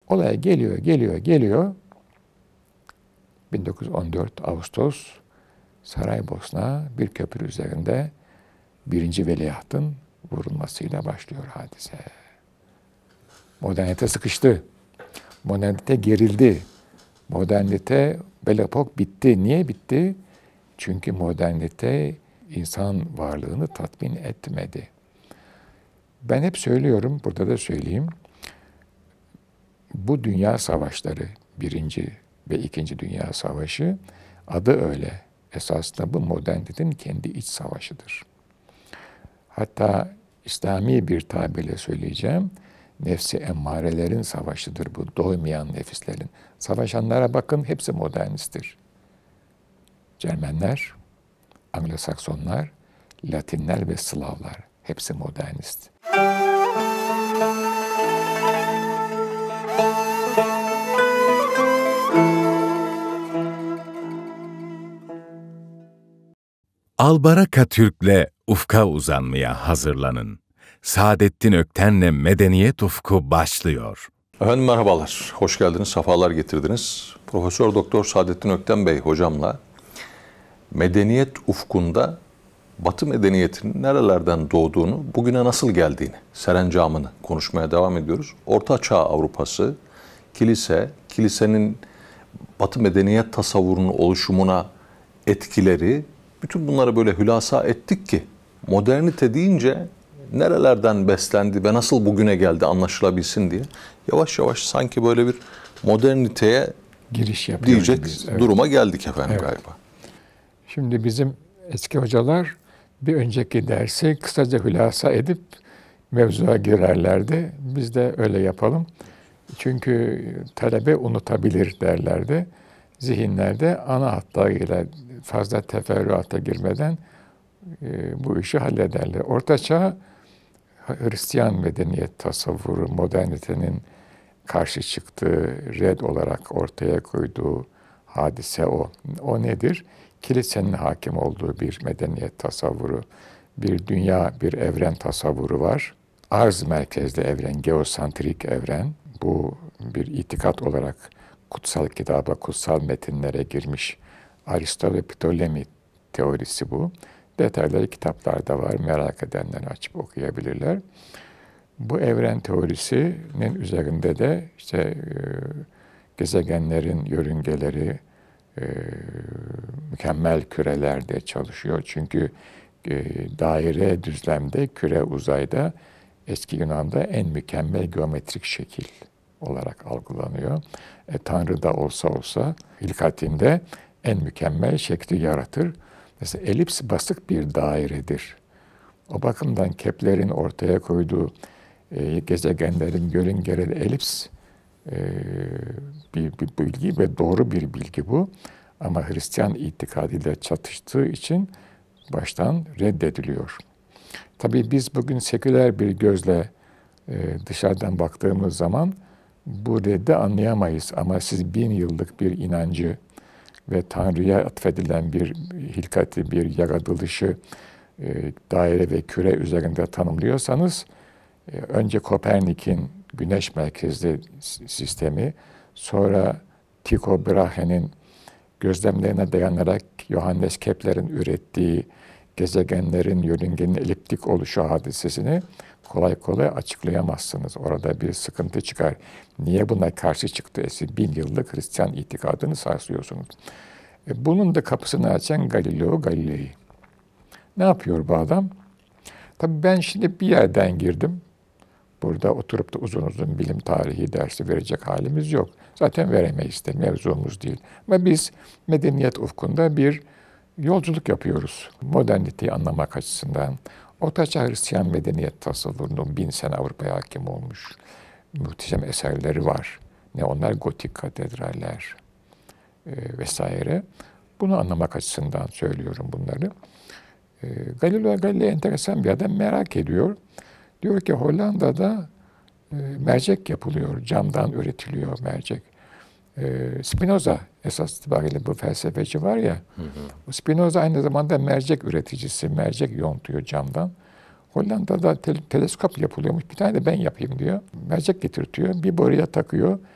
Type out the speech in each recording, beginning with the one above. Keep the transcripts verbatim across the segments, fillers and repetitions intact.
Olay geliyor, geliyor, geliyor. bin dokuz yüz on dört Ağustos Saraybosna bir köprü üzerinde birinci veliahtın vurulmasıyla başlıyor hadise. Modernite sıkıştı. Modernite gerildi. Modernite belepok bitti. Niye bitti? Çünkü modernite insan varlığını tatmin etmedi. Ben hep söylüyorum, burada da söyleyeyim. Bu dünya savaşları, birinci ve ikinci dünya savaşı, adı öyle. Esasında bu modernitenin kendi iç savaşıdır. Hatta İslami bir tabirle söyleyeceğim, nefsi emmarelerin savaşıdır bu, doymayan nefislerin. Savaşanlara bakın, hepsi modernisttir. Cermenler, Anglo-Saksonlar, Latinler ve Slavlar, hepsi modernist. Albaraka Türk'le ufka uzanmaya hazırlanın. Saadettin Ökten'le Medeniyet Ufku başlıyor. Efendim merhabalar, hoş geldiniz, sefalar getirdiniz. Profesör Doktor Saadettin Ökten Bey hocamla medeniyet ufkunda Batı medeniyetinin nerelerden doğduğunu, bugüne nasıl geldiğini, serencamını konuşmaya devam ediyoruz. Orta Çağ Avrupası, kilise, kilisenin Batı medeniyet tasavvurunun oluşumuna etkileri, bütün bunları böyle hülasa ettik ki modernite deyince nerelerden beslendi ve nasıl bugüne geldi anlaşılabilsin diye yavaş yavaş sanki böyle bir moderniteye giriş yapıyor diyecek gibiyiz, evet. Duruma geldik efendim Evet. galiba. Şimdi bizim eski hocalar bir önceki dersi kısaca hülasa edip mevzuya girerlerdi. Biz de öyle yapalım. Çünkü talebe unutabilir derlerdi. Zihinlerde ana hatlarıyla fazla teferruata girmeden e, bu işi hallederler. Orta Çağ Hristiyan medeniyet tasavvuru, modernitenin karşı çıktığı, red olarak ortaya koyduğu hadise o. O nedir? Kilisenin hakim olduğu bir medeniyet tasavvuru, bir dünya, bir evren tasavvuru var. Arz merkezli evren, geosantrik evren. Bu bir itikat olarak kutsal kitaba, kutsal metinlere girmiş Aristo ve Ptolemy teorisi bu. Detayları kitaplarda var. Merak edenler açıp okuyabilirler. Bu evren teorisinin üzerinde de işte e, gezegenlerin yörüngeleri, e, mükemmel kürelerde çalışıyor. Çünkü e, daire düzlemde, küre uzayda eski Yunan'da en mükemmel geometrik şekil olarak algılanıyor. E, Tanrı da olsa olsa hilkatinde en mükemmel şekli yaratır. Mesela elips basık bir dairedir. O bakımdan Kepler'in ortaya koyduğu e, gezegenlerin yörüngeleri elips e, bir, bir bilgi ve doğru bir bilgi bu. Ama Hristiyan itikadıyla çatıştığı için baştan reddediliyor. Tabii biz bugün seküler bir gözle e, dışarıdan baktığımız zaman bu reddi anlayamayız. Ama siz bin yıllık bir inancı ve Tanrı'ya atfedilen bir hilkati, bir yaratılışı e, daire ve küre üzerinde tanımlıyorsanız, e, önce Kopernik'in güneş merkezli sistemi, sonra Tycho Brahe'nin gözlemlerine dayanarak Johannes Kepler'in ürettiği gezegenlerin yörüngenin eliptik oluşu hadisesini kolay kolay açıklayamazsınız. Orada bir sıkıntı çıkar. Niye buna karşı çıktı? Siz bin yıllık Hristiyan itikadını sarsıyorsunuz. E bunun da kapısını açan Galileo Galilei. Ne yapıyor bu adam? Tabii ben şimdi bir yerden girdim. Burada oturup da uzun uzun bilim tarihi dersi verecek halimiz yok. Zaten veremeyiz de, mevzumuz değil. Ama biz medeniyet ufkunda bir yolculuk yapıyoruz. Moderniteyi anlamak açısından. Ortaçağ Hristiyan medeniyet tasavvurunun bin sene Avrupa'ya hakim olmuş muhteşem eserleri var. Ne onlar? Gotik katedraller e, vesaire. Bunu anlamak açısından söylüyorum bunları. E, Galileo Galilei enteresan bir adam, merak ediyor. Diyor ki Hollanda'da e, mercek yapılıyor, camdan üretiliyor mercek. E, Spinoza esas itibariyle bu felsefeci var ya, hı hı. Spinoza aynı zamanda mercek üreticisi, mercek yontuyor camdan. Hollanda'da te- teleskop yapılıyormuş, bir tane de ben yapayım diyor. Mercek getirtiyor, bir boruya takıyor,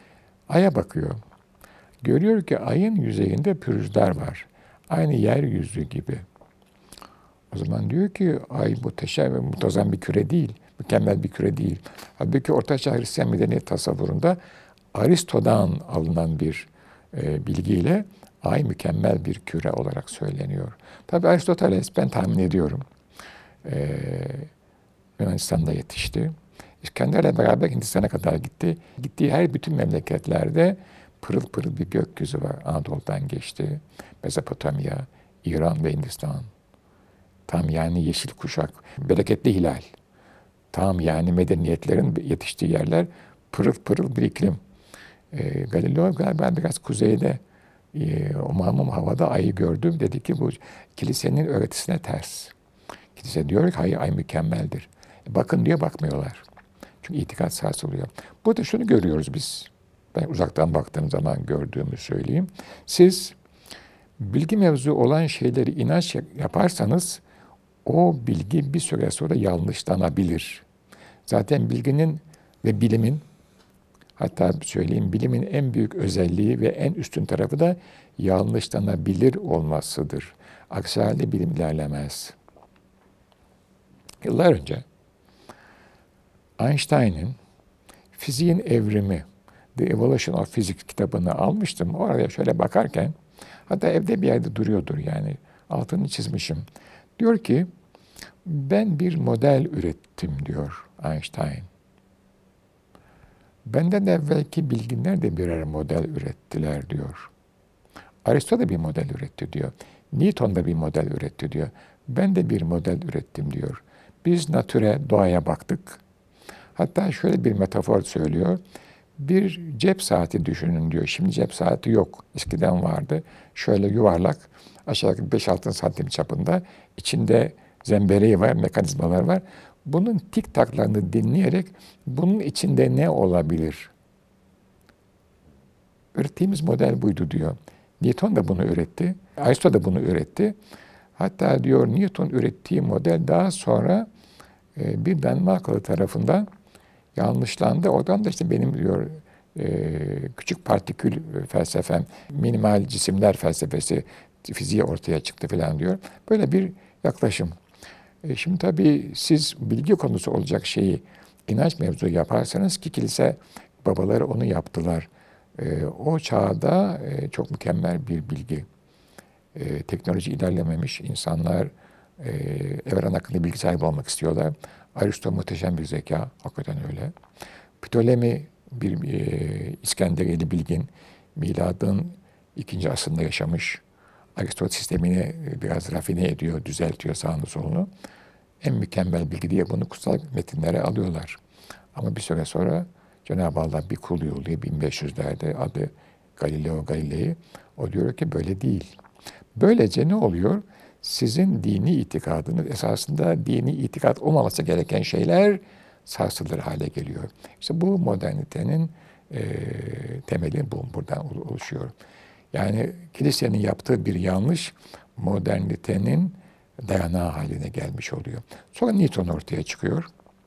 Ay'a bakıyor. Görüyor ki ayın yüzeyinde pürüzler var. Aynı yeryüzü gibi. O zaman diyor ki ay muhteşem ve muntazam bir küre değil. Mükemmel bir küre değil. Halbuki Ortaçağ Hristiyan medeniyet tasavvurunda Aristo'dan alınan bir e, bilgiyle ay mükemmel bir küre olarak söyleniyor. Tabi Aristoteles ben tahmin ediyorum e, Yunanistan'da yetişti. İskender'le beraber Hindistan'a kadar gitti. Gittiği her bütün memleketlerde pırıl pırıl bir gökyüzü var. Anadolu'dan geçti. Mezopotamya, İran ve Hindistan. Tam yani yeşil kuşak, bereketli hilal. Tam yani medeniyetlerin yetiştiği yerler, pırıl pırıl bir iklim. E, Galileo galiba biraz kuzeyde, e, o mamum havada ayı gördüm. Dedi ki bu kilisenin öğretisine ters. Kilise diyor ki hayır, ay mükemmeldir. E, bakın diyor, bakmıyorlar. Çünkü itikat sarsılıyor. Burada şunu görüyoruz biz. Ben uzaktan baktığım zaman gördüğümü söyleyeyim. Siz bilgi mevzu olan şeyleri inanç yaparsanız o bilgi bir süre sonra yanlışlanabilir. Zaten bilginin ve bilimin, hatta söyleyeyim bilimin en büyük özelliği ve en üstün tarafı da yanlışlanabilir olmasıdır. Aksi halde bilim ilerlemez. Yıllar önce Einstein'ın Fiziğin Evrimi, The Evolution of Physics kitabını almıştım. Oraya şöyle bakarken, hatta evde bir yerde duruyordur yani, altını çizmişim. Diyor ki, ben bir model ürettim diyor Einstein. Benden evvelki bilginler de birer model ürettiler diyor. Aristo da bir model üretti diyor. Newton da bir model üretti diyor. Ben de bir model ürettim diyor. Biz natüre, doğaya baktık. Hatta şöyle bir metafor söylüyor. Bir cep saati düşünün diyor. Şimdi cep saati yok. Eskiden vardı. Şöyle yuvarlak, aşağı yukarı beş altı santim çapında. İçinde zembereği var, mekanizmalar var. Bunun tik taklarını dinleyerek bunun içinde ne olabilir? Ürettiğimiz model buydu diyor. Newton da bunu üretti. Aristo da bunu üretti. Hatta diyor Newton ürettiği model daha sonra e, bir Danimarkalı tarafından yanlışlandı. Oradan da işte benim diyor e, küçük partikül felsefem, minimal cisimler felsefesi, fiziği ortaya çıktı falan diyor. Böyle bir yaklaşım. E, şimdi tabii siz bilgi konusu olacak şeyi inanç mevzu yaparsanız, ki kilise babaları onu yaptılar. E, o çağda e, çok mükemmel bir bilgi. E, teknoloji ilerlememiş, insanlar e, evren hakkında bilgi sahibi olmak istiyorlar. Aristo muhteşem bir zeka, hakikaten öyle. Ptolemy bir e, İskenderiyeli bilgin, miladın ikinci asrında yaşamış. Aristoteles sistemini biraz rafine ediyor, düzeltiyor sağını solunu. En mükemmel bilgi diye bunu kutsal metinlere alıyorlar. Ama bir süre sonra Cenab-ı Allah bir kul yolluyor bin beş yüzlerde, adı Galileo Galilei. O diyor ki böyle değil. Böylece ne oluyor? Sizin dini itikadınız esasında dini itikat olmaması gereken şeyler sarsılır hale geliyor. İşte bu modernitenin e, temeli bu, buradan oluşuyor. Yani kilisenin yaptığı bir yanlış modernitenin dayanağı haline gelmiş oluyor. Sonra Newton ortaya çıkıyor.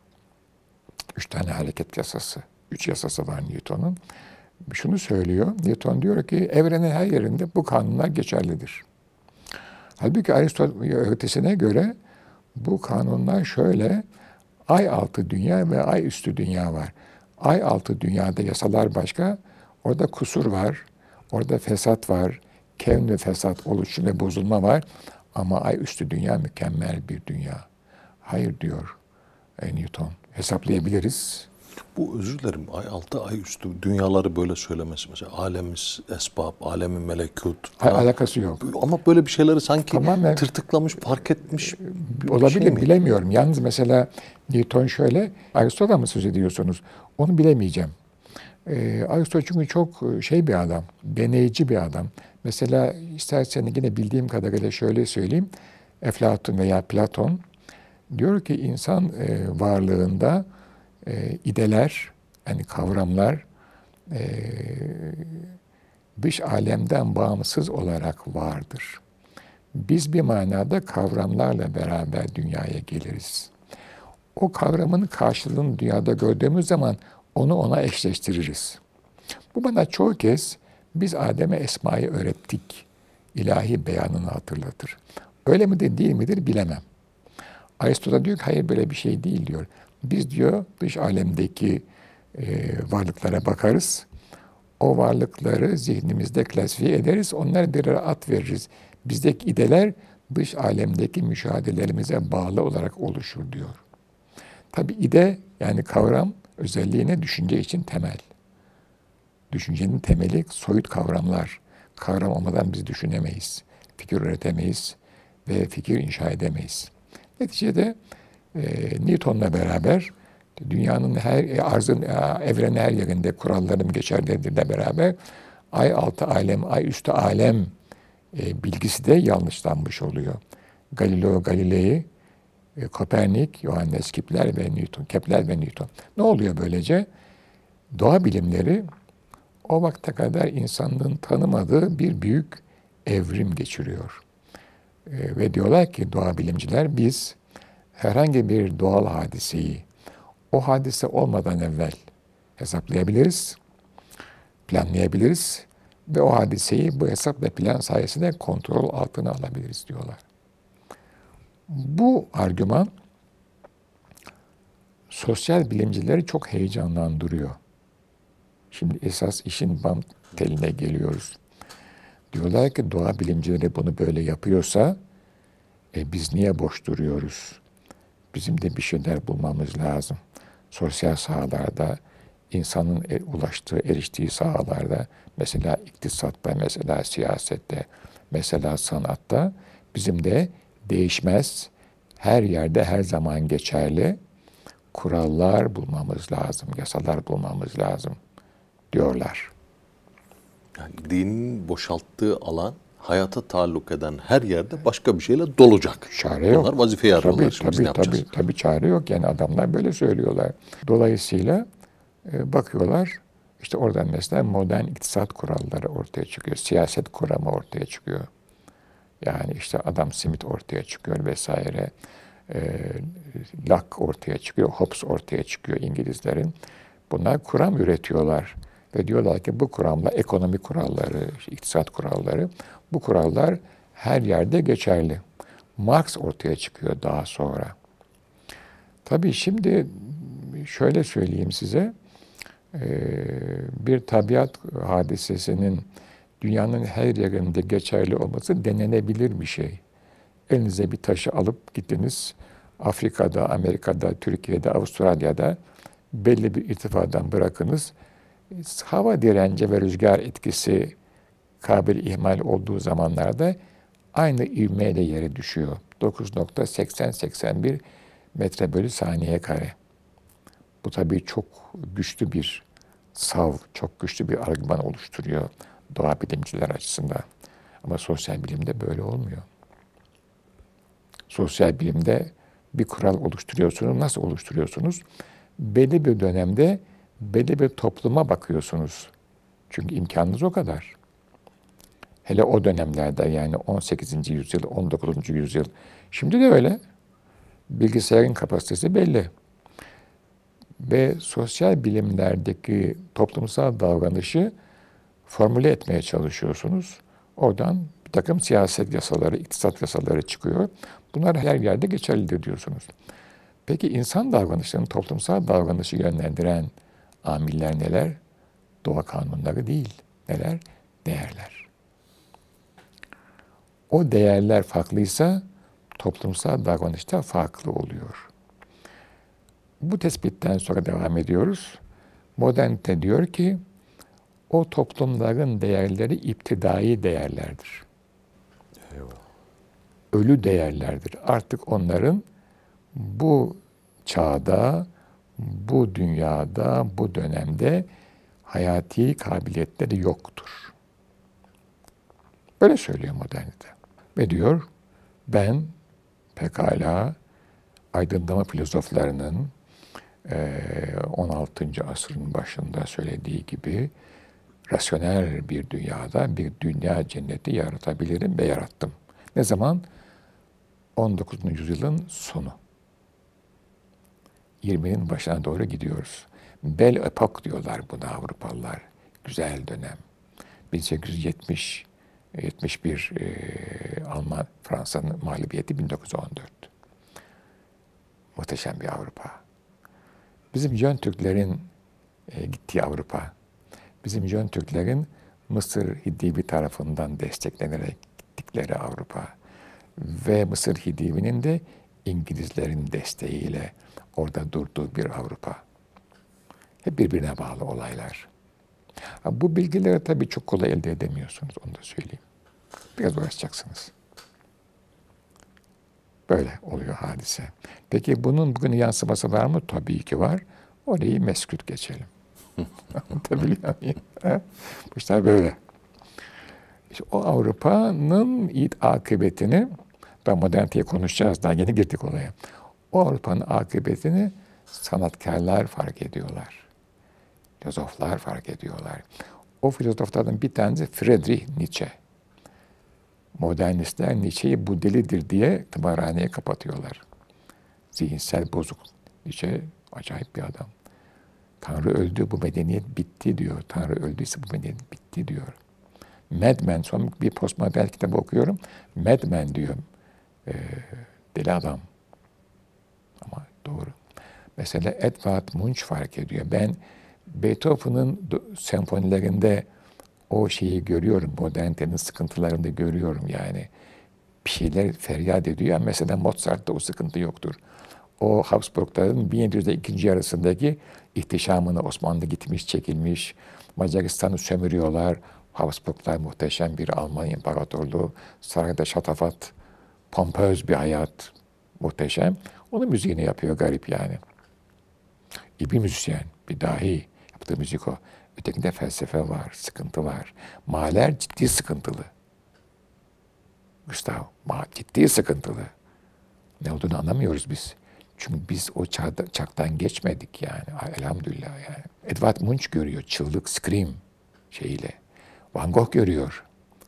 Üç tane hareket yasası. Üç yasası var Newton'un. Şunu söylüyor. Newton diyor ki evrenin her yerinde bu kanunlar geçerlidir. Halbuki Aristoteles öğretisine göre bu kanunlar şöyle: ay altı dünya ve ay üstü dünya var. Ay altı dünyada yasalar başka, orada kusur var, orada fesat var, kevn ve fesat, oluşum ve bozulma var. Ama ay üstü dünya mükemmel bir dünya. Hayır diyor e, Newton. Hesaplayabiliriz. Bu, özür dilerim, ay altı, ay üstü dünyaları böyle söylemesi, mesela alemiz esbab, alemi melekut falan. Alakası yok. Ama böyle bir şeyleri sanki Tamamen tırtıklamış, park etmiş olabilir, şey mi? bilemiyorum. Yalnız mesela Newton şöyle, Aristo'dan mı söz ediyorsunuz? Onu bilemeyeceğim. Ee, Aristo çünkü çok şey bir adam, deneyici bir adam. Mesela isterseniz yine bildiğim kadarıyla şöyle söyleyeyim. Eflatun veya Platon diyor ki insan e, varlığında e, ideler, yani kavramlar e, dış alemden bağımsız olarak vardır. Biz bir manada kavramlarla beraber dünyaya geliriz. O kavramın karşılığını dünyada gördüğümüz zaman onu ona eşleştiririz. Bu bana çoğu kez biz Adem'e esmayı öğrettik ilahi beyanını hatırlatır. Öyle midir değil midir bilemem. Aristoteles diyor ki hayır böyle bir şey değil diyor. Biz diyor dış alemdeki e, varlıklara bakarız. O varlıkları zihnimizde klasifiye ederiz. Onlara birer ad veririz. Bizdeki ideler dış alemdeki müşahedelerimize bağlı olarak oluşur diyor. Tabi ide yani kavram özelliğine düşünce için temel. Düşüncenin temeli soyut kavramlar. Kavram olmadan biz düşünemeyiz. Fikir üretemeyiz ve fikir inşa edemeyiz. Neticede e, Newton'la beraber dünyanın her arzın evrenin her yerinde kurallarım geçerlidir beraber ay altı alem, ay üstü alem e, bilgisi de yanlışlanmış oluyor. Galileo Galilei, e, Kopernik, Johannes Kepler ve Newton, Kepler ve Newton. Ne oluyor böylece? Doğa bilimleri o vakte kadar insanlığın tanımadığı bir büyük evrim geçiriyor. E, ve diyorlar ki doğa bilimciler biz herhangi bir doğal hadiseyi o hadise olmadan evvel hesaplayabiliriz, planlayabiliriz ve o hadiseyi bu hesap ve plan sayesinde kontrol altına alabiliriz diyorlar. Bu argüman sosyal bilimcileri çok heyecanlandırıyor. Şimdi esas işin bam teline geliyoruz. Diyorlar ki doğa bilimcileri bunu böyle yapıyorsa e, biz niye boş duruyoruz? Bizim de bir şeyler bulmamız lazım. Sosyal sahalarda, insanın ulaştığı, eriştiği sahalarda, mesela iktisatta, mesela siyasette, mesela sanatta bizim de değişmez, her yerde her zaman geçerli kurallar bulmamız lazım, yasalar bulmamız lazım diyorlar. Yani dinin boşalttığı alan hayata taalluk eden her yerde başka bir şeyle dolacak. Çare yok. Bunlar vazifeyi arıyorlar. Tabii, Şimdi biz tabii, ne yapacağız? tabii, tabii çare yok. Yani adamlar böyle söylüyorlar. Dolayısıyla e, bakıyorlar işte oradan mesela modern iktisat kuralları ortaya çıkıyor. Siyaset kuramı ortaya çıkıyor. Yani işte Adam Smith ortaya çıkıyor vesaire. E, Locke ortaya çıkıyor. Hobbes ortaya çıkıyor İngilizlerin. Bunlar kuram üretiyorlar. Ve diyorlar ki bu kuramla ekonomi kuralları, işte iktisat kuralları, bu kurallar her yerde geçerli. Marx ortaya çıkıyor daha sonra. Tabii şimdi şöyle söyleyeyim size, bir tabiat hadisesinin dünyanın her yerinde geçerli olması denenebilir bir şey. Elinize bir taşı alıp gittiniz, Afrika'da, Amerika'da, Türkiye'de, Avustralya'da belli bir irtifadan bırakınız. Hava direnci ve rüzgar etkisi kabil ihmal olduğu zamanlarda aynı ivmeyle yere düşüyor. dokuz nokta seksen seksen bir metre bölü saniye kare. Bu tabii çok güçlü bir sav, çok güçlü bir argüman oluşturuyor doğa bilimciler açısından. Ama sosyal bilimde böyle olmuyor. Sosyal bilimde bir kural oluşturuyorsunuz. Nasıl oluşturuyorsunuz? Belli bir dönemde belli bir topluma bakıyorsunuz. Çünkü imkanınız o kadar. Hele o dönemlerde yani on sekizinci yüzyıl, on dokuzuncu yüzyıl. Şimdi de öyle. Bilgisayarın kapasitesi belli. Ve sosyal bilimlerdeki toplumsal davranışı formüle etmeye çalışıyorsunuz. Oradan bir takım siyaset yasaları, iktisat yasaları çıkıyor. Bunlar her yerde geçerlidir diyorsunuz. Peki insan davranışlarını, toplumsal davranışı yönlendiren amiller neler? Doğa kanunları değil. Neler? Değerler. O değerler farklıysa toplumsal davranışta farklı oluyor. Bu tespitten sonra devam ediyoruz. Modernite diyor ki o toplumların değerleri iptidai değerlerdir. Eyvallah. Ölü değerlerdir. Artık onların bu çağda, bu dünyada, bu dönemde hayati kabiliyetleri yoktur. Böyle söylüyor modernite. Ve diyor, ben pekala aydınlanma filozoflarının on altıncı asrın başında söylediği gibi rasyonel bir dünyada bir dünya cenneti yaratabilirim ve yarattım. Ne zaman? on dokuzuncu yüzyılın sonu. yirminin başına doğru gidiyoruz. Belle Epoque diyorlar buna Avrupalılar. güzel dönem. bin sekiz yüz yetmiş yetmiş bir e, Alman Fransa'nın mağlubiyeti bin dokuz yüz on dört. Muhteşem bir Avrupa. Bizim Jön Türklerin e, gittiği Avrupa. Bizim Jön Türklerin Mısır Hidivi tarafından desteklenerek gittikleri Avrupa. Ve Mısır Hidivi'nin de İngilizlerin desteğiyle orada durduğu bir Avrupa. Hep birbirine bağlı olaylar. Bu bilgileri tabii çok kolay elde edemiyorsunuz, onu da söyleyeyim. Biraz uğraşacaksınız. Böyle oluyor hadise. Peki bunun bugün yansıması var mı? Tabii ki var. Orayı meskut geçelim. Anlatabiliyor muyum? Bu işler böyle. İşte o Avrupa'nın akıbetini, ben moderniteyi konuşacağız, daha yeni girdik olaya. O Avrupa'nın akıbetini sanatkarlar fark ediyorlar. Filozoflar fark ediyorlar. O filozoflardan bir tanesi Friedrich Nietzsche. Modernistler Nietzsche'yi bu delidir diye tımarhaneye kapatıyorlar. Zihinsel bozuk. Nietzsche acayip bir adam. Tanrı öldü, bu medeniyet bitti diyor. Tanrı öldüyse bu medeniyet bitti diyor. Mad Men, son bir postmodern kitabı okuyorum. Mad Men diyor. Ee, deli adam. Ama doğru. Mesela Edvard Munch fark ediyor. Ben Beethoven'ın senfonilerinde o şeyi görüyorum. Modernitenin sıkıntılarını görüyorum yani. Bir şeyler feryat ediyor. Mesela Mozart'ta o sıkıntı yoktur. O Habsburgların bin yedi yüzde ikinci yarısındaki ihtişamını, Osmanlı gitmiş, çekilmiş, Macaristan'ı sömürüyorlar. Habsburglar muhteşem bir Alman imparatorluğu, sarayda şatafat, pompöz bir hayat, muhteşem. Onun müziğini yapıyor garip yani. İyi bir müzisyen, bir dahi. Yaptığı müzik o. Ötekinde felsefe var, sıkıntı var. Mahler ciddi sıkıntılı. Gustav, ciddi sıkıntılı. Ne olduğunu anlamıyoruz biz. Çünkü biz o çağda, çaktan geçmedik yani. Elhamdülillah yani. Edvard Munch görüyor, çığlık, scream şeyiyle. Van Gogh görüyor.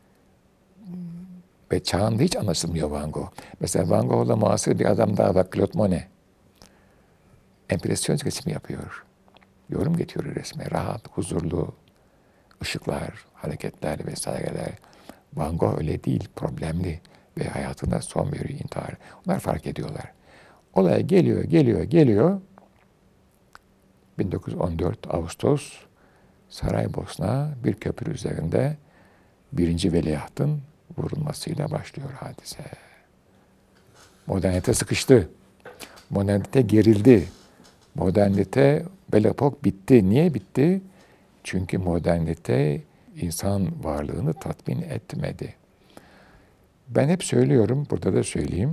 Ve çağında hiç anlaşılmıyor Van Gogh. Mesela Van Gogh'la muasır bir adam daha var, Claude Monet. Empresyonist resim yapıyor. Yorum getiriyor resme. Rahat, huzurlu, ışıklar, hareketler vesaireler. Van Gogh öyle değil, problemli ve hayatına son veriyor, intihar. Onlar fark ediyorlar. Olay geliyor, geliyor, geliyor. bin dokuz yüz on dört Ağustos Saraybosna bir köprü üzerinde birinci veliahtın vurulmasıyla başlıyor hadise. Modernite sıkıştı. Modernite gerildi. Modernite, Belle Époque bitti. Niye bitti? Çünkü modernite insan varlığını tatmin etmedi. Ben hep söylüyorum, burada da söyleyeyim.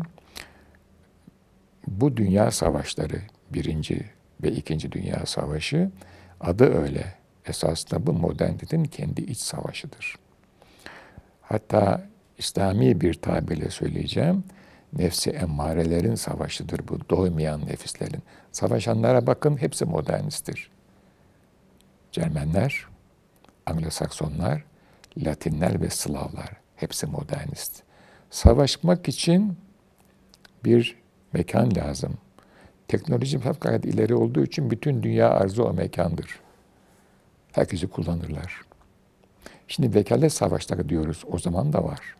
Bu dünya savaşları, birinci ve ikinci dünya savaşı, adı öyle. Esasında bu modernitenin kendi iç savaşıdır. Hatta İslami bir tabirle söyleyeceğim, nefsi emmarelerin savaşıdır bu, doymayan nefislerin. Savaşanlara bakın, hepsi modernisttir. Cermenler, Anglo-Saksonlar, Latinler ve Slavlar, hepsi modernist. Savaşmak için bir mekan lazım. Teknoloji fevkalade ileri olduğu için bütün dünya arzı o mekandır. Herkesi kullanırlar. Şimdi vekalet savaşları diyoruz, o zaman da var.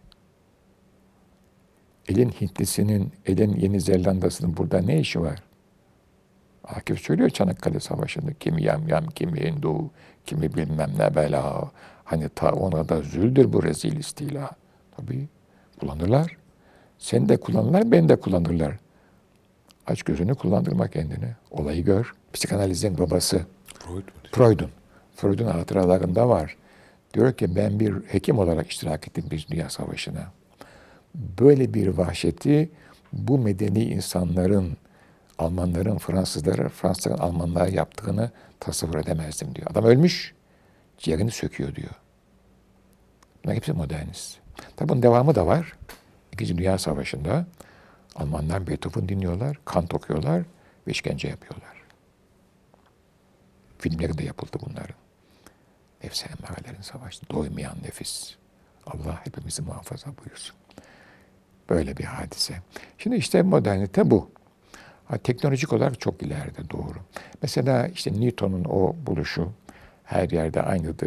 Elin Hintlisinin, elin Yeni Zelanda'sının burada ne işi var? Akif söylüyor Çanakkale Savaşı'nda, kimi yam yam, kimi Hindu, kimi bilmem ne bela. Hani ta ona da züldür bu rezil istila. Tabii kullanırlar. Sen de kullanırlar, ben de kullanırlar. Aç gözünü, kullandırma kendini. Olayı gör. Psikanalizin babası. Freud. Freud'un. Freud'un hatıralarında var. Diyor ki ben bir hekim olarak iştirak ettim bir dünya savaşına. Böyle bir vahşeti bu medeni insanların, Almanların, Fransızları, Fransızların Almanlara yaptığını tasavvur edemezdim diyor. Adam ölmüş, ciğerini söküyor diyor. Bunlar hepsi modernist. Tabi bunun devamı da var. İkinci Dünya Savaşı'nda Almanlar Beethoven dinliyorlar, Kant okuyorlar ve işkence yapıyorlar. Filmleri de yapıldı bunların. Nefsi emmarelerin savaşı, doymayan nefis. Allah hepimizi muhafaza buyursun. Böyle bir hadise. Şimdi işte modernite bu. Ha, teknolojik olarak çok ileride, doğru. Mesela işte Newton'un o buluşu her yerde aynıdır.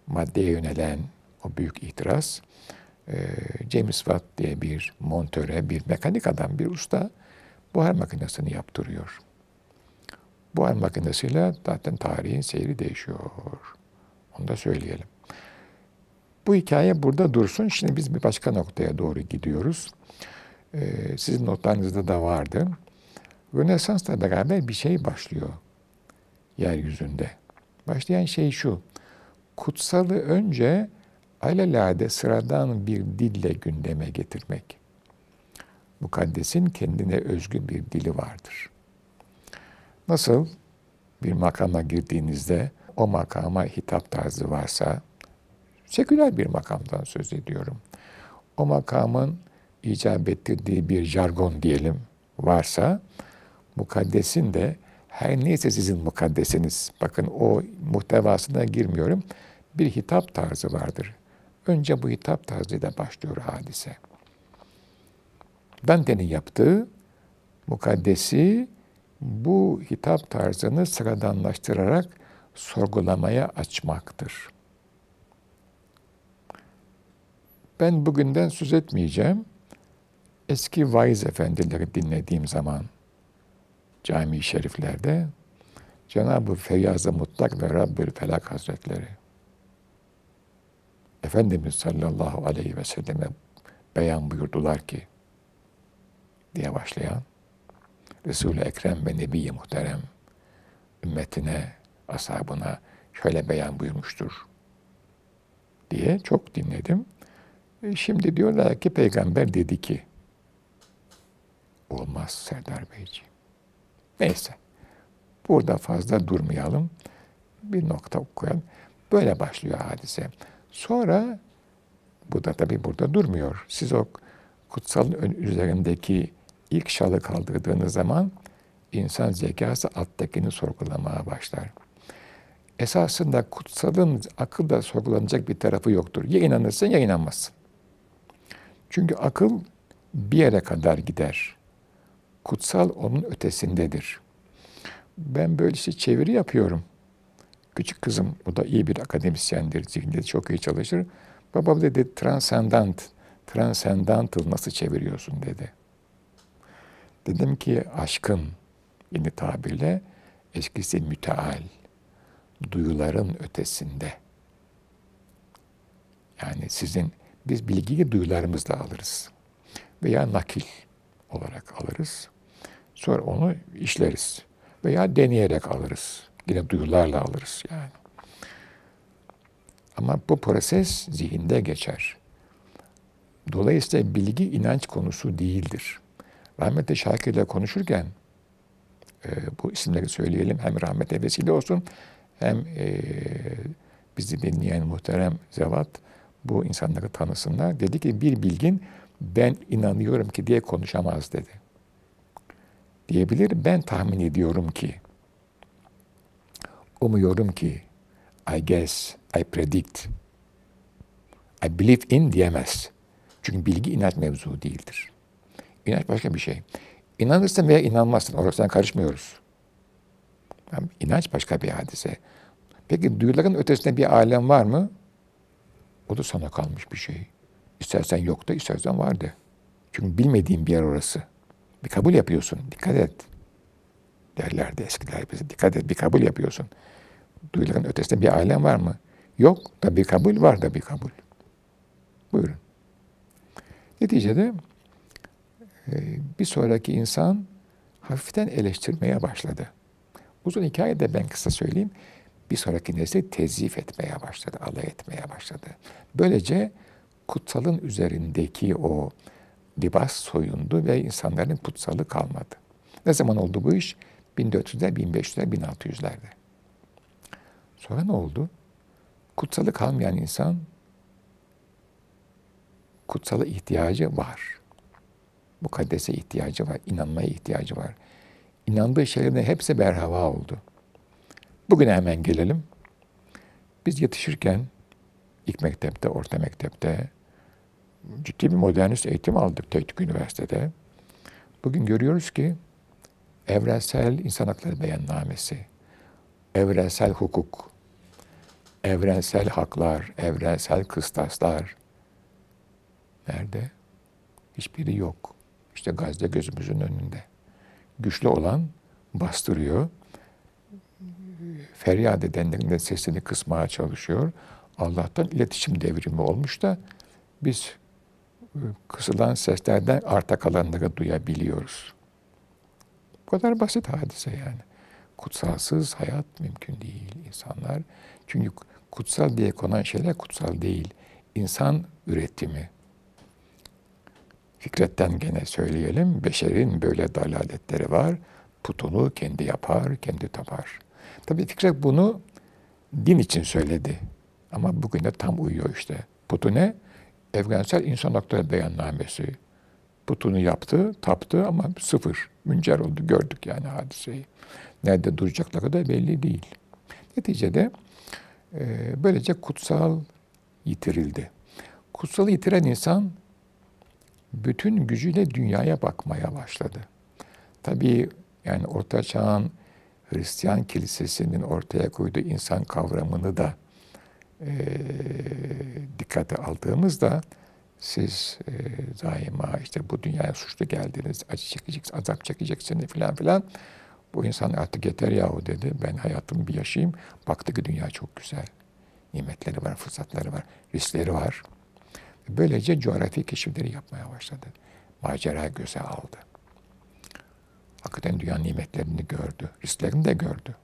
maddeye yönelen o büyük itiraz, e, James Watt diye bir montöre, bir mekanik adam, bir usta buhar makinesini yaptırıyor. Buhar makinesiyle zaten tarihin seyri değişiyor. Onu da söyleyelim. Bu hikaye burada dursun. Şimdi biz bir başka noktaya doğru gidiyoruz. Ee, sizin notlarınızda da vardı. Rönesans'la beraber bir şey başlıyor yeryüzünde. Başlayan şey şu: kutsalı önce alelade sıradan bir dille gündeme getirmek. Mukaddesin kendine özgü bir dili vardır. Nasıl bir makama girdiğinizde o makama hitap tarzı varsa, seküler bir makamdan söz ediyorum. O makamın icap ettirdiği bir jargon diyelim varsa, mukaddesin de her neyse sizin mukaddesiniz, bakın o muhtevasına girmiyorum, bir hitap tarzı vardır. Önce bu hitap tarzıyla başlıyor hadise. Dante'nin yaptığı mukaddesi bu hitap tarzını sıradanlaştırarak sorgulamaya açmaktır. Ben bugünden söz etmeyeceğim. Eski vaiz efendileri dinlediğim zaman cami-i şeriflerde Cenab-ı Feyyaz-ı Mutlak ve Rabbül Felak Hazretleri Efendimiz sallallahu aleyhi ve selleme beyan buyurdular ki diye başlayan Resul-i Ekrem ve Nebi-i Muhterem ümmetine, ashabına şöyle beyan buyurmuştur diye çok dinledim. E şimdi diyorlar ki peygamber dedi ki, olmaz Serdar Beyciğim. Neyse, burada fazla durmayalım, bir nokta koyalım. Böyle başlıyor hadise. Sonra, bu da tabii burada durmuyor. Siz o kutsalın üzerindeki ilk şalı kaldırdığınız zaman insan zekası alttakini sorgulamaya başlar. Esasında kutsalın akılla sorgulanacak bir tarafı yoktur. Ya inanırsın ya inanmazsın. Çünkü akıl bir yere kadar gider. Kutsal onun ötesindedir. Ben böyle işte çeviri yapıyorum. Küçük kızım, o da iyi bir akademisyendir, zihninde çok iyi çalışır. Babam dedi, transcendant, transcendental nasıl çeviriyorsun dedi. Dedim ki aşkın, yeni tabirle, eskisi müteal, duyuların ötesinde. Yani sizin, biz bilgiyi duyularımızla alırız. Veya nakil olarak alırız. Sonra onu işleriz. Veya deneyerek alırız. Yine duyularla alırız yani. Ama bu proses zihinde geçer. Dolayısıyla bilgi inanç konusu değildir. Rahmetli Şakir ile konuşurken e, bu isimleri söyleyelim, hem rahmete vesile olsun, hem e, bizi dinleyen muhterem zevat bu insanları tanısınlar. Dedi ki bir bilgin ben inanıyorum ki diye konuşamaz dedi. Diyebilir, ben tahmin ediyorum ki, umuyorum ki, I guess, I predict, I believe in diyemez. Çünkü bilgi inanç mevzu değildir. İnanç başka bir şey. İnanırsın veya inanmazsın, orasına karışmıyoruz. Yani inanç başka bir hadise. Peki duyuların ötesinde bir alem var mı? O da sana kalmış bir şey. İstersen yok da, istersen var de. Çünkü bilmediğin bir yer orası. Bir kabul yapıyorsun, dikkat et. Derlerdi eskiler bize, dikkat et, bir kabul yapıyorsun. Duyuların ötesinde bir alem var mı? Yok da bir kabul, var da bir kabul. Buyurun. Neticede bir sonraki insan hafiften eleştirmeye başladı. Uzun hikaye de ben kısa söyleyeyim. Bir sonraki nesli tezif etmeye başladı, alay etmeye başladı. Böylece kutsalın üzerindeki o libas soyundu ve insanların kutsalı kalmadı. Ne zaman oldu bu iş? bin dört yüzler, bin beş yüzler, bin altı yüzlerde. Sonra ne oldu? Kutsalı kalmayan insan kutsala ihtiyacı var. Mukaddese ihtiyacı var, inanmaya ihtiyacı var. İnandığı şeylerin hepsi berhava oldu. Bugüne hemen gelelim. Biz yetişirken ilk mektepte, orta mektepte ciddi bir modernist eğitim aldık teknik üniversitede. Bugün görüyoruz ki evrensel insan hakları beyannamesi, evrensel hukuk, evrensel haklar, evrensel kıstaslar nerede? Hiçbiri yok. İşte Gazze gözümüzün önünde. Güçlü olan bastırıyor. Feryat edenlerin de sesini kısmaya çalışıyor. Allah'tan iletişim devrimi olmuş da biz kısılan seslerden arta kalanları duyabiliyoruz. Bu kadar basit hadise yani. Kutsalsız hayat mümkün değil insanlar. Çünkü kutsal diye konan şeyler kutsal değil. İnsan üretimi. Fikret'ten gene söyleyelim. Beşerin böyle dalaletleri var. Putunu kendi yapar, kendi tapar. Tabii Fikret bunu din için söyledi. Ama bugün de tam uyuyor işte. Putu ne? Evrensel insan hakları beyannamesi. Putunu yaptı, taptı ama sıfır. Müncer oldu, gördük yani hadiseyi. Nerede duracakları da belli değil. Neticede e, böylece kutsal yitirildi. Kutsalı yitiren insan bütün gücüyle dünyaya bakmaya başladı. Tabii yani Orta Çağ'ın Hristiyan kilisesinin ortaya koyduğu insan kavramını da e, dikkate aldığımızda siz e, daima işte bu dünyaya suçlu geldiniz, acı çekeceksiniz, azap çekeceksiniz filan filan. Bu insan artık yeter yahu dedi. Ben hayatımı bir yaşayayım. Baktı ki dünya çok güzel. Nimetleri var, fırsatları var, riskleri var. Böylece coğrafi keşifleri yapmaya başladı. Macera göze aldı. Hakikaten dünyanın nimetlerini gördü. Risklerini de gördü.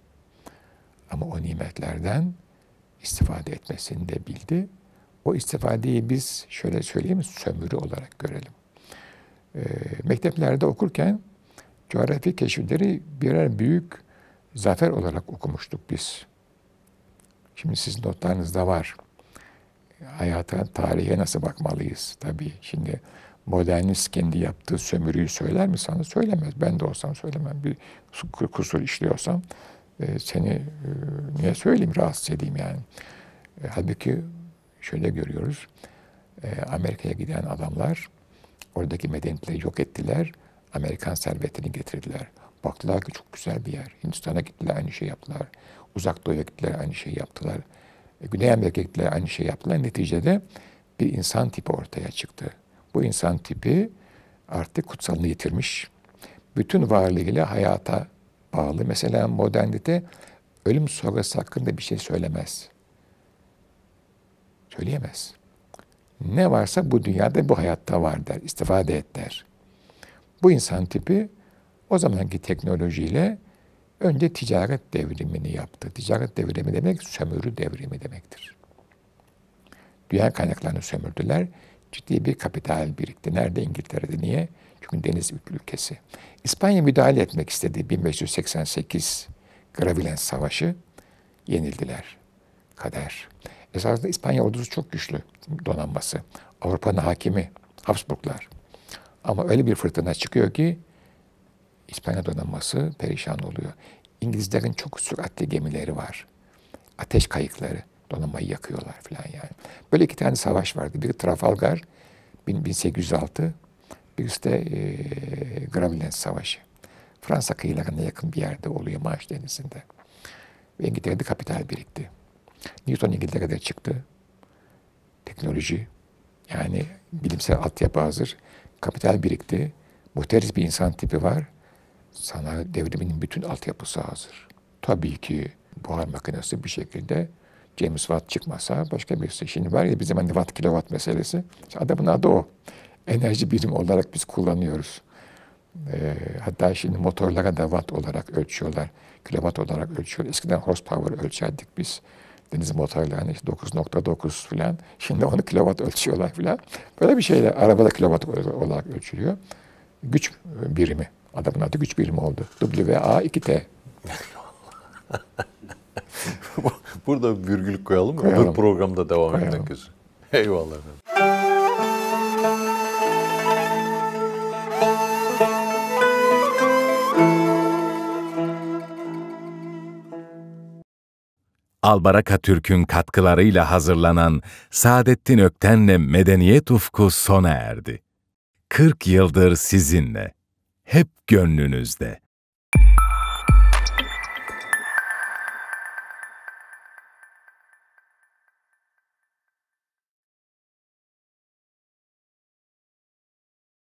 Ama o nimetlerden istifade etmesini de bildi. O istifadeyi biz şöyle söyleyeyim, sömürü olarak görelim. E, mekteplerde okurken coğrafi keşifleri birer büyük zafer olarak okumuştuk biz. Şimdi sizin notlarınızda var. Hayata, tarihe nasıl bakmalıyız? Tabii şimdi modernist kendi yaptığı sömürüyü söyler mi sana? Söylemez. Ben de olsam söylemem. Bir kusur işliyorsam e, seni e, niye söyleyeyim, rahatsız edeyim yani. E, halbuki şöyle görüyoruz. E, Amerika'ya giden adamlar oradaki medeniyetleri yok ettiler. Amerikan servetini getirdiler. Baktılar ki çok güzel bir yer. Hindistan'a gittiler, aynı şey yaptılar. Uzak Doğu'ya gittiler, aynı şey yaptılar. E, Güney Amerika'ya gittiler, aynı şey yaptılar. Neticede bir insan tipi ortaya çıktı. Bu insan tipi artık kutsalını yitirmiş. Bütün varlığıyla hayata bağlı. Mesela modernite ölüm sonrası hakkında bir şey söylemez. Söyleyemez. Ne varsa bu dünyada, bu hayatta var der. İstifade et der. Bu insan tipi o zamanki teknolojiyle önce ticaret devrimini yaptı. Ticaret devrimi demek sömürü devrimi demektir. Dünya kaynaklarını sömürdüler. Ciddi bir kapital birikti. Nerede? İngiltere'de. Niye? Çünkü deniz ülkesi. İspanya müdahale etmek istedi. bin beş yüz seksen sekiz Gravelines Savaşı. Yenildiler. Kader. Esasında İspanya ordusu çok güçlü donanması. Avrupa'nın hakimi Habsburglar. Ama öyle bir fırtına çıkıyor ki İspanya donanması perişan oluyor. İngilizlerin çok süratli gemileri var. Ateş kayıkları donanmayı yakıyorlar falan yani. Böyle iki tane savaş vardı. Biri Trafalgar bin sekiz yüz altı, birisi de e, Gravelines Savaşı. Fransa kıyılarına yakın bir yerde oluyor, Manş Denizi'nde. Ve İngiltere'de kapital birikti. Newton İngiltere'de çıktı. Teknoloji, yani bilimsel altyapı hazır. Kapital birikti. Muhteris bir insan tipi var. Sanayi devriminin bütün altyapısı hazır. Tabii ki buhar makinesi bir şekilde James Watt çıkmasa başka birisi. Şimdi var ya bizim hani watt kilowatt meselesi. Adamın adı o. Enerji birimi olarak biz kullanıyoruz. Ee, hatta şimdi motorlara da watt olarak ölçüyorlar. Kilowatt olarak ölçüyorlar. Eskiden horsepower ölçerdik biz. Deniz motorlarını işte dokuz nokta dokuz falan. Şimdi onu kilowatt ölçüyorlar falan. Böyle bir şeyle arabada kilowatt olarak ölçülüyor. Güç birimi. Adamın adı güç birimi oldu. W A iki T. Burada virgül koyalım mı? Koyalım. Öbür programda devam Koyalım. etmek üzere. Eyvallah efendim. Albaraka Türk'ün katkılarıyla hazırlanan Saadettin Ökten'le Medeniyet Ufku sona erdi. kırk yıldır sizinle. Hep gönlünüzde.